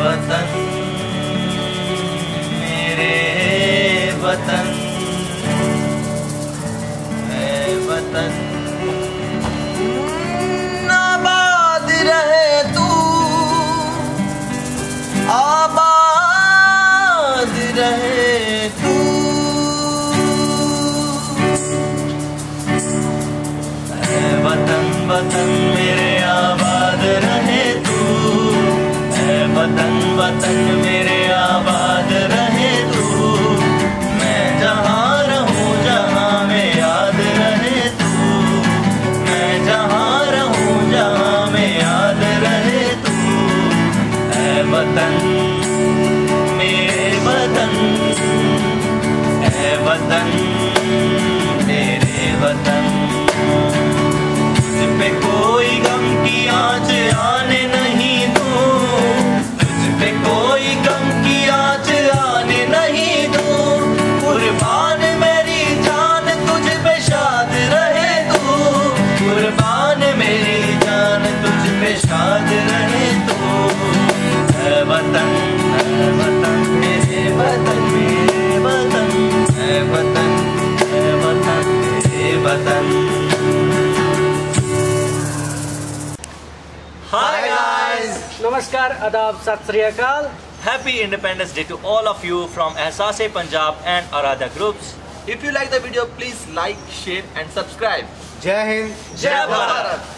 वतन मेरे वतन है वतन, आबाद रहे तू, आबाद रहे तू, है वतन वतन मेरे आबाद रहे तू, है वतन वतन मेरे आबाद रहे तू, मैं जहाँ रहूँ जहाँ में याद रहे तू, मैं जहाँ रहूँ जहाँ में याद रहे तू, है वतन मेरे वतन, है वतन मेरे वतन, तुझ पे कोई गम की आँच आने नहीं दूँ, तुझ पे कोई गम की आँच आने नहीं दूँ, कुर्बान मेरी जान तुझ पे शाद रहे तू, कुर्बान मेरी जान तुझ पे शाद रहे तू, है वतन मेरे वतन मेरे वतन, है वतन मेरे वतन। Hi guys! नमस्कार, आदाब, सत श्री अकाल। Happy Independence Day to all of you from Ehsaas-e Punjab and Aradha groups. If you like the video, please like, share and subscribe. जय हिंद, जय भारत।